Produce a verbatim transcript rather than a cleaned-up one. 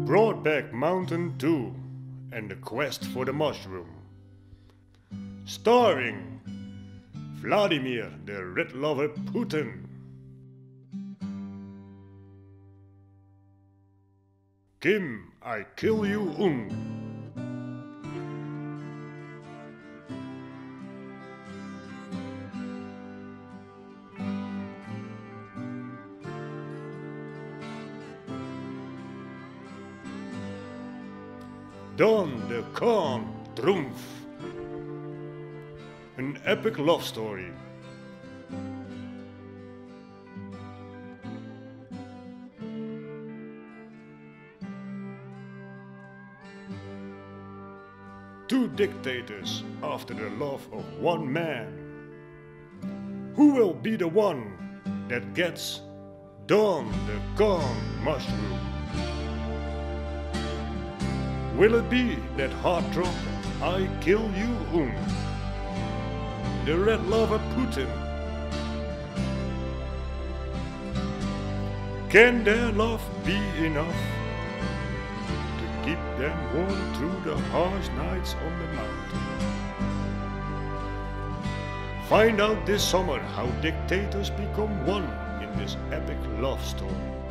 BROKEBACK Mountain two and the Quest for the Mushroom. Starring Vladimir the Red Lover Putin, Kim I Kill You Ung, Don de Khan Trumpf. An epic love story. Two dictators after the love of one man. Who will be the one that gets Don the Khan mushroom? Will it be that heartthrob I Kill You Ung, the Red Lover Putin? Can their love be enough to keep them warm through the harsh nights on the mountain? Find out this summer how dictators become one in this epic love story.